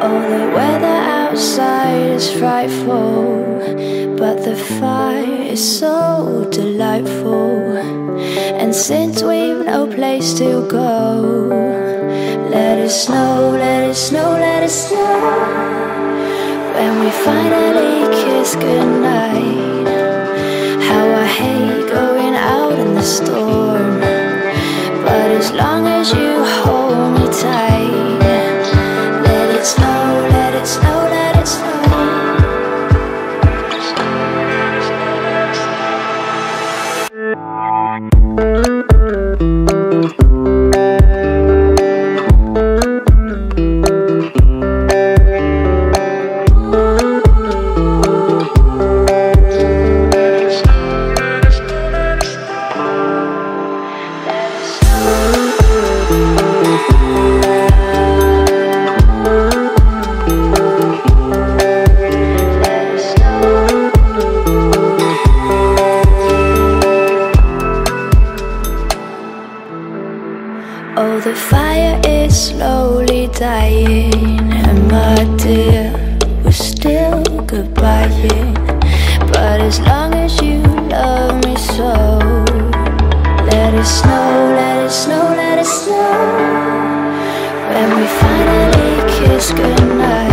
Oh, the weather outside is frightful, but the fire is so delightful. And since we've no place to go, let it snow, let it snow, let it snow. When we finally kiss goodnight, how I hate going out in the storm, but as long as you hold me tight, let it snow, let it snow, let it snow. Oh, the fire is slowly dying, and my dear, we're still goodbying. But as long as you love me so, let it snow, let it snow, let it snow. When we finally kiss goodnight,